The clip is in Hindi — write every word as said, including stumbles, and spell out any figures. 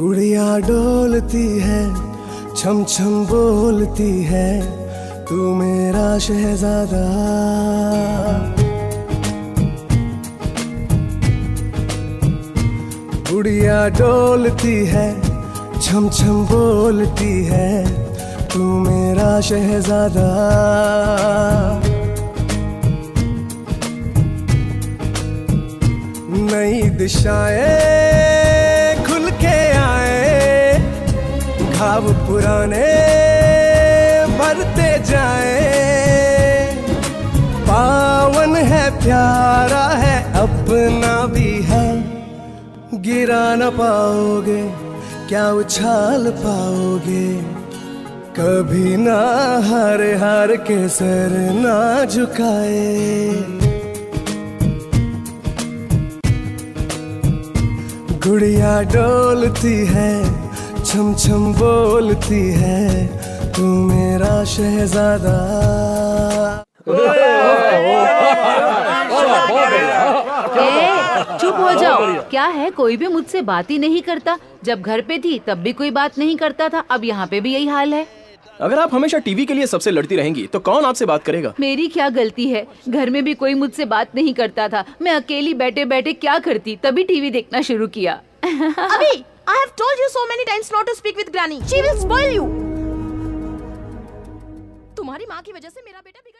गुड़िया डोलती है, छम छम बोलती है, तू मेरा शहजादा। गुड़िया डोलती है, छम छम बोलती है, तू मेरा शहजादा। नई दिशाएं खुल के आए, घाव पुराने भरते जाए। पावन है, प्यारा है, अपना भी है, गिरा न पाओगे, क्या उछाल पाओगे। कभी ना हार हार के सर ना झुकाए। गुड़िया डोलती है, छम छम बोलती है, तू मेरा शहजादा। चुप हो जाओ। क्या है, कोई भी मुझसे बात ही नहीं करता। जब घर पे थी तब भी कोई बात नहीं करता था, अब यहाँ पे भी यही हाल है। अगर आप हमेशा टीवी के लिए सबसे लड़ती रहेंगी तो कौन आपसे बात करेगा? मेरी क्या गलती है? घर में भी कोई मुझसे बात नहीं करता था, मैं अकेली बैठे बैठे क्या करती, तभी टीवी देखना शुरू किया। अभी I have told you so many times not to speak with Granny. She will spoil you. तुम्हारी माँ की वजह से मेरा बेटा